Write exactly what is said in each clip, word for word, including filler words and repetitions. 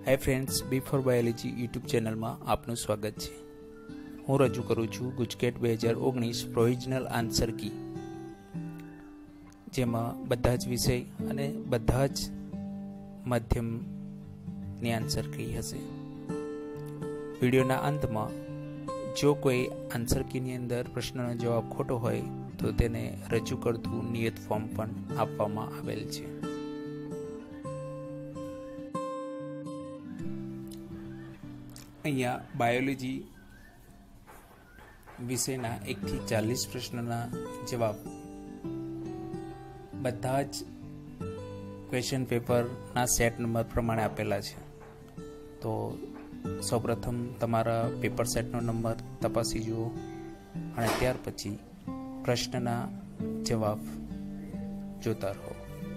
Hi friends, B for biology YouTube channel में आपનું સ્વાગત છે। હું રજૂ કરું છું ગુજકેટ બે હજાર ઓગણીસ પ્રોવિઝનલ આન્સર કી, જેમાં બધા જ વિષય અને બધા જ માધ્યમની આન્સર કી હશે। વિડીયોના અંતમાં જો કોઈ આન્સર કીની અંદર પ્રશ્નનો જવાબ ખોટો હોય તો તેને રજૂ કરતું નિયત ફોર્મ પણ આપવામાં આવેલ છે। અહીંયા બાયોલોજી વિષયના એકથી ચાલીસ પ્રશ્નોના જવાબ બધા જ ક્વેશ્ચન પેપરના સેટ નંબર પ્રમાણે આપેલા છે। તો સૌપ્રથમ તમારા પેપર સેટનો નંબર તપાસી જુઓ અને ત્યાર પછી પ્રશ્નના જવાબ જોતા રહો।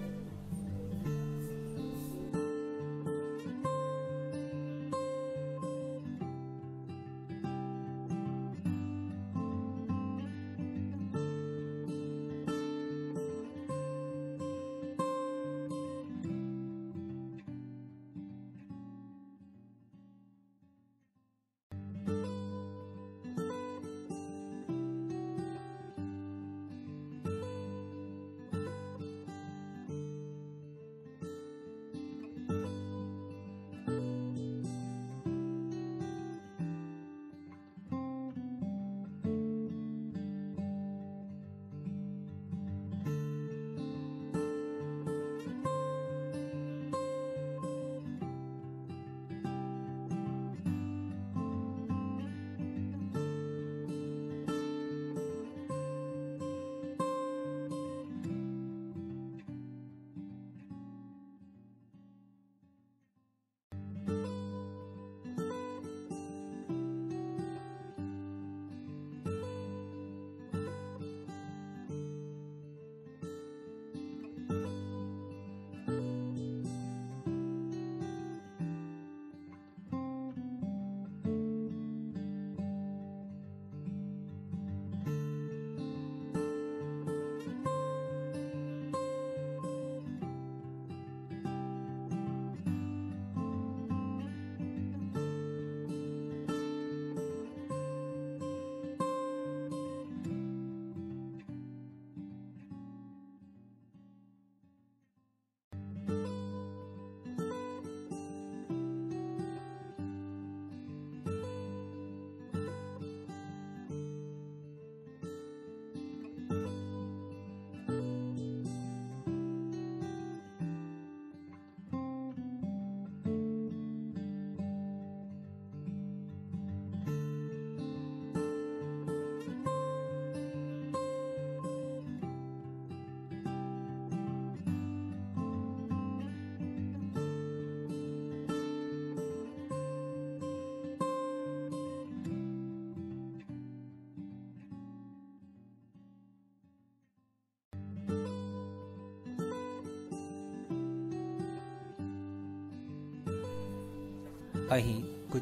અહીં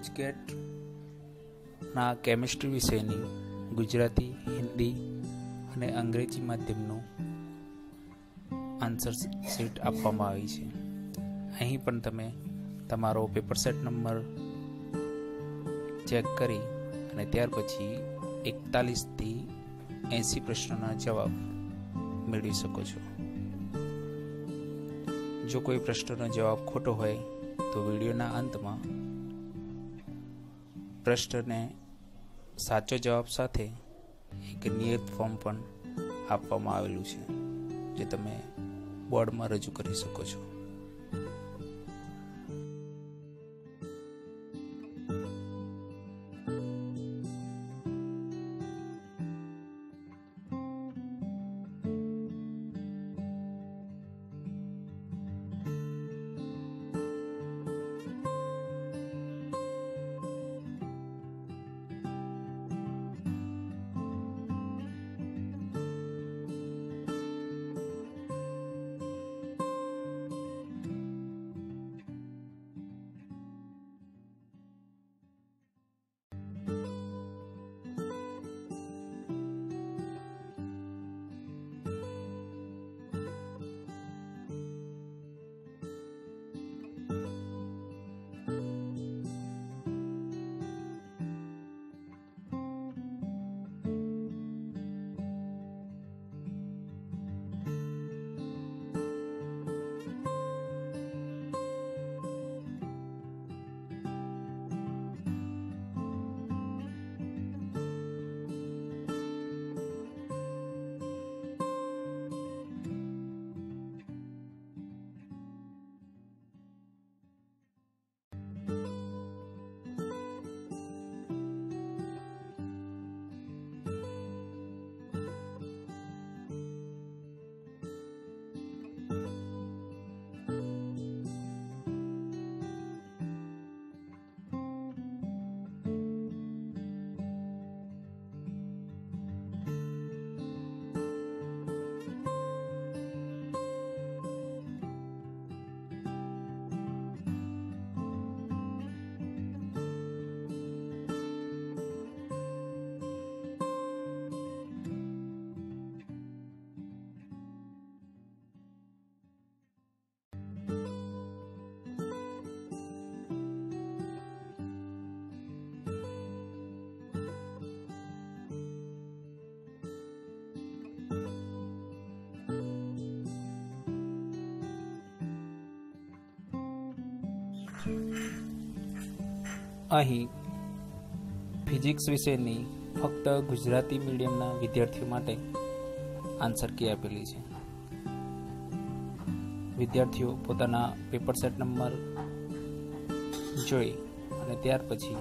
ગુજકેટના કેમિસ્ટ્રી વિષયની ગુજરાતી, હિન્દી અને અંગ્રેજી માધ્યમનું આન્સર શીટ આપવામાં આવી છે। અહીં પણ તમે તમારો પેપર સેટ નંબર ચેક કરી અને ત્યાર પછી એકતાલીસથી એંસી પ્રશ્નોના જવાબ મેળવી શકો છો। જો કોઈ પ્રશ્નનો જવાબ ખોટો હોય તો વિડીયોના અંતમાં પ્રશ્નને સાચો જવાબ સાથે એક નિયત ફોર્મ પણ આપવામાં આવેલું છે, જે તમે બોર્ડમાં રજૂ કરી શકો છો। અહીં ફિઝિક્સ વિષયની ફક્ત ગુજરાતી મીડિયમના વિદ્યાર્થીઓ માટે આન્સર કી આપેલી છે. વિદ્યાર્થીઓ પોતાના પેપર સેટ નંબર જોઈ અને ત્યાર પછી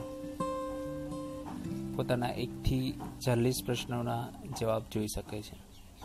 પોતાના એકથી ચાલીસ પ્રશ્નોના જવાબ જોઈ શકે છે.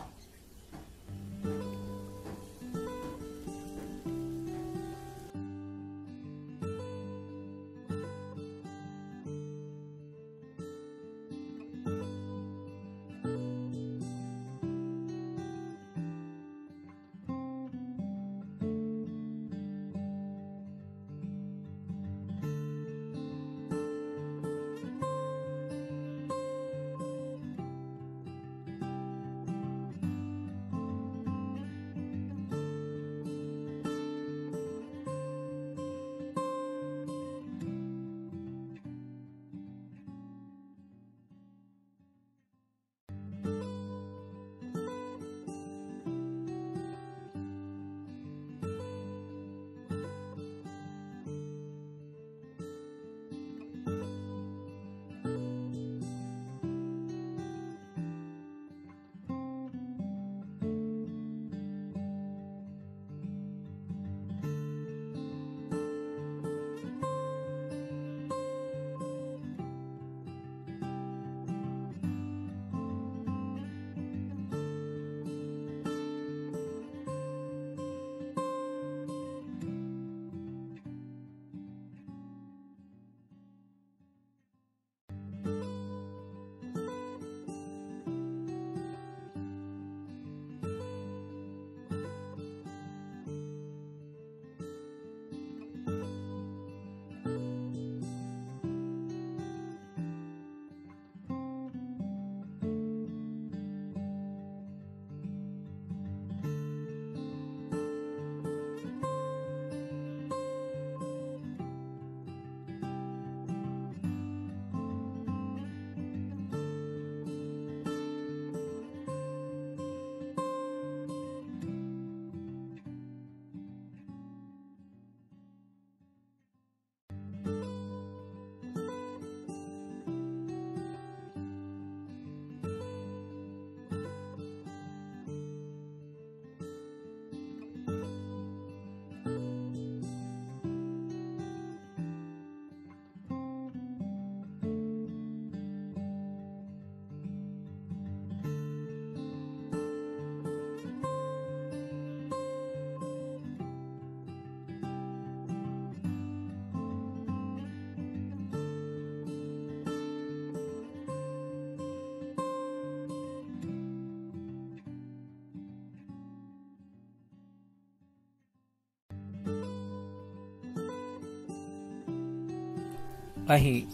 અહીં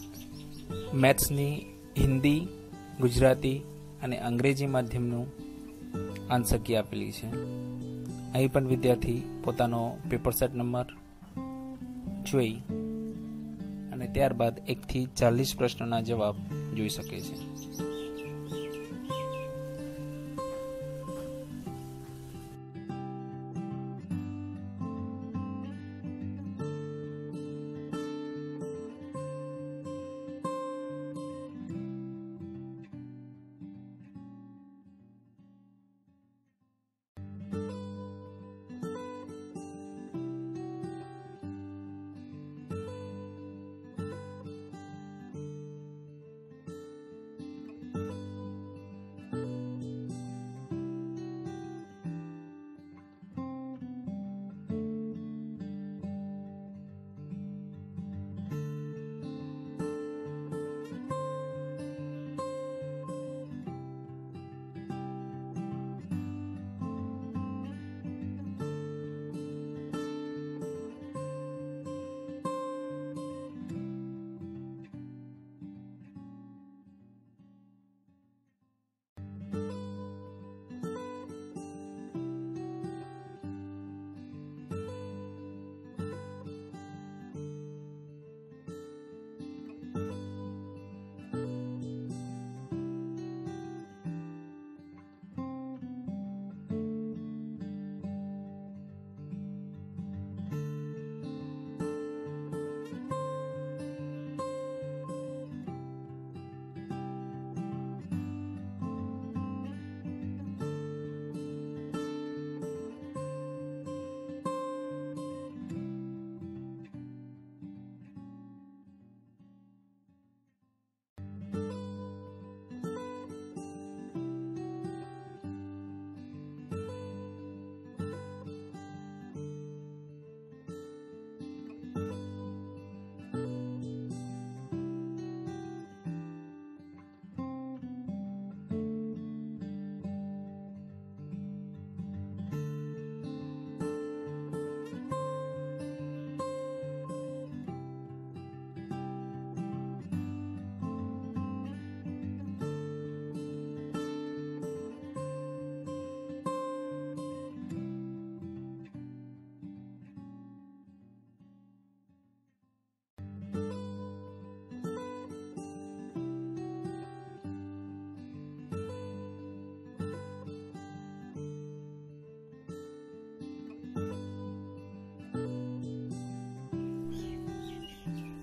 મેથ્સની હિન્દી, ગુજરાતી અને અંગ્રેજી માધ્યમનું આન્સર કી આપેલી છે. અહીં પણ વિદ્યાર્થી પોતાનો પેપર સેટ નંબર જોઈ અને ત્યારબાદ એકથી ચાલીસ પ્રશ્નોના જવાબ જોઈ શકે છે.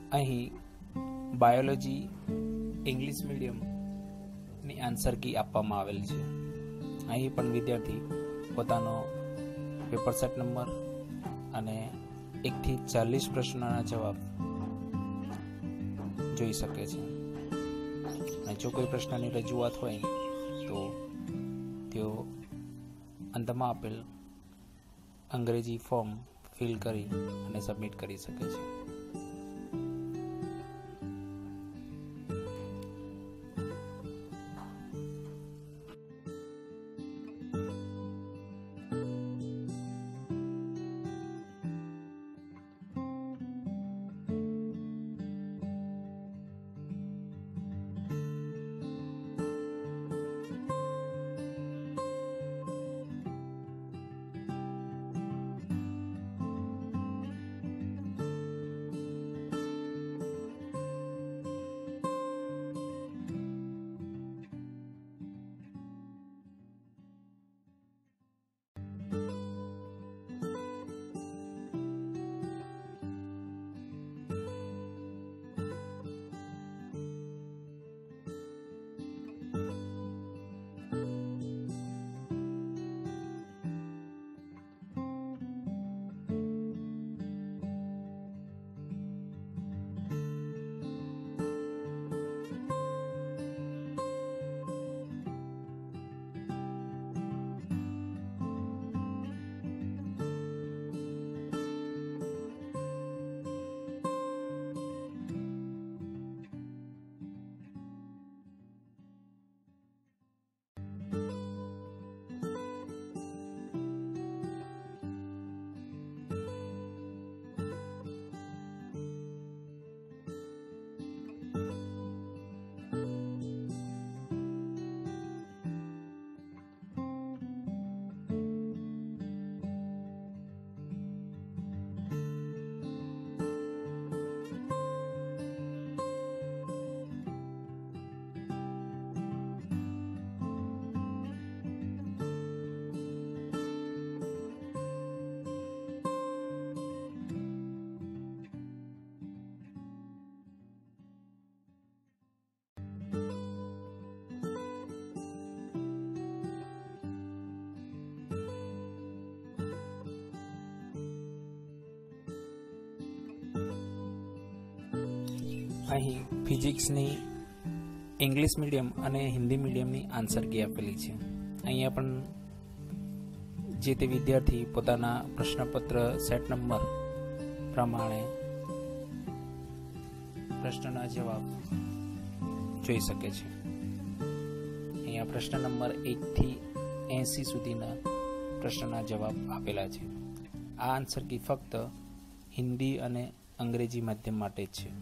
અહીં બાયોલોજી ઇંગ્લિશ મીડિયમની આન્સર કી આપવામાં આવેલ છે. અહીં પણ વિદ્યાર્થી પોતાનો પેપર સેટ નંબર અને એકથી ચાલીસ પ્રશ્નોના જવાબ જોઈ શકે છે. અને જો કોઈ પ્રશ્નની રજૂઆત હોય તો તેઓ અંતમાં આપેલ અંગ્રેજી ફોર્મ ફિલ કરી અને સબમિટ કરી શકે છે. અહીં ફિઝિક્સની ઇંગ્લિશ મીડિયમ અને હિન્દી મીડિયમની આન્સર કી આપેલી છે. અહીંયા પણ જે તે વિદ્યાર્થી પોતાના પ્રશ્નપત્ર સેટ નંબર પ્રમાણે પ્રશ્નના જવાબ જોઈ શકે છે. અહીંયા પ્રશ્ન નંબર એકથી એંસી સુધીના પ્રશ્નના જવાબ આપેલા છે. આ આન્સર કી ફક્ત હિન્દી અને અંગ્રેજી માધ્યમ માટે જ છે.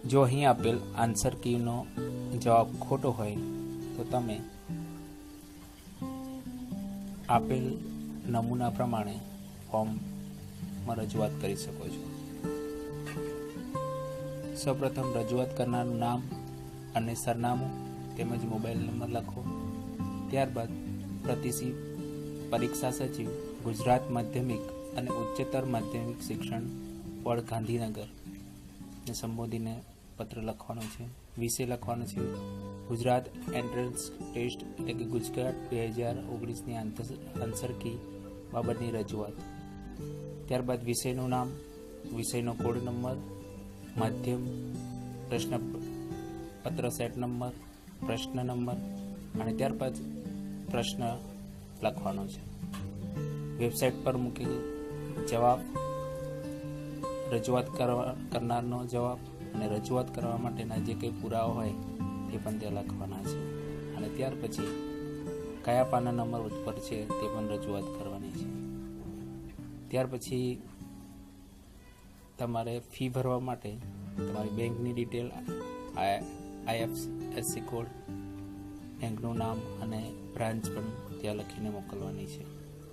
જો અહીં આપેલ આન્સર કીનો જવાબ ખોટો હોય તો તમે આપેલ નમૂના પ્રમાણે ફોર્મમાં રજૂઆત કરી શકો છો. સૌપ્રથમ રજૂઆત કરનારનું નામ અને સરનામું તેમજ મોબાઈલ નંબર લખો. ત્યારબાદ પ્રતિશી પરીક્ષા સચિવ ગુજરાત માધ્યમિક અને ઉચ્ચતર માધ્યમિક શિક્ષણ બોર્ડ ગાંધીનગર ને સંબોધીને પત્ર લખવાનો છે. વિષય લખવાનો છે ગુજરાત એન્ટ્રન્સ ટેસ્ટ એટલે કે ગુજરાત બે હજાર ઓગણીસની આન્સર કી બાબતની રજૂઆત. ત્યારબાદ વિષયનું નામ, વિષયનો કોડ નંબર, માધ્યમ, પ્રશ્ન પત્ર સેટ નંબર, પ્રશ્ન નંબર અને ત્યારબાદ પ્રશ્ન લખવાનો છે. વેબસાઇટ પર મૂકેલ જવાબ, રજૂઆત કરવા કરનારનો જવાબ અને રજૂઆત કરવા માટેના જે કંઈ પુરાવા હોય તે પણ ત્યાં લખવાના છે. અને ત્યાર પછી કયા પાના નંબર પર છે તે પણ રજૂઆત કરવાની છે. ત્યાર પછી તમારે ફી ભરવા માટે તમારી બેંકની ડિટેલ, આઈએફએસસી કોડ, બેંકનું નામ અને બ્રાન્ચ પણ ત્યાં લખીને મોકલવાની છે.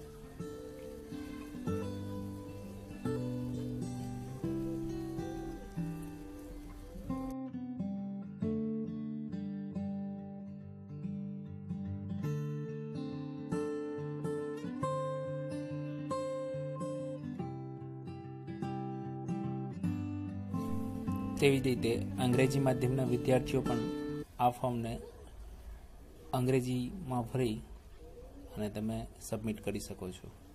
તેવી જ રીતે અંગ્રેજી માધ્યમના વિદ્યાર્થીઓ પણ આ ફોર્મને અંગ્રેજીમાં ભરી અને તમે સબમિટ કરી શકો છો.